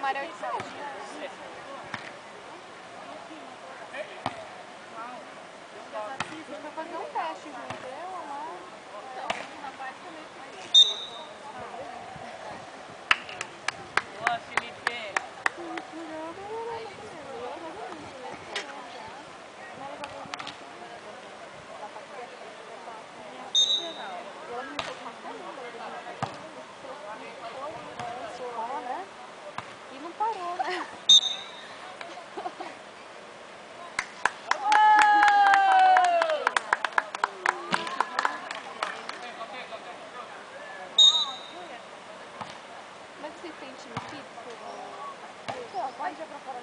Mário é 800. Você vai fazer um teste junto, eu, a Mário. Então, na parte também Boa, Felipe. E não parou, né? Como é que vocês têm time fixo? Pode ir pra fora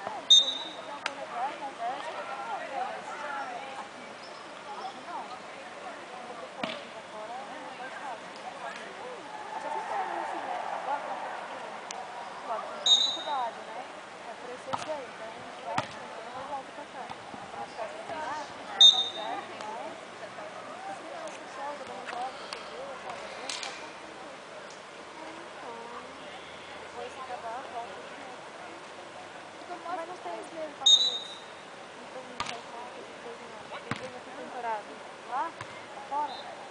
Mas não tem esse mesmo papo não tem temporada lá, fora.